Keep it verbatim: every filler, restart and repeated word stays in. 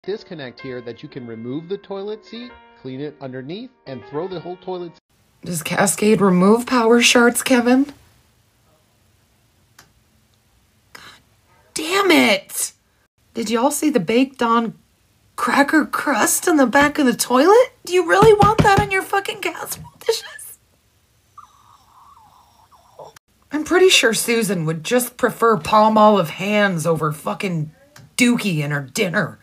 disconnect here that you can remove the toilet seat, clean it underneath, and throw the whole toilet. Does Cascade remove power sharts, Kevin? God damn it! Did y'all see the baked on cracker crust in the back of the toilet? Do you really want that on your fucking casserole dishes? I'm pretty sure Susan would just prefer palm olive hands over fucking dookie in her dinner.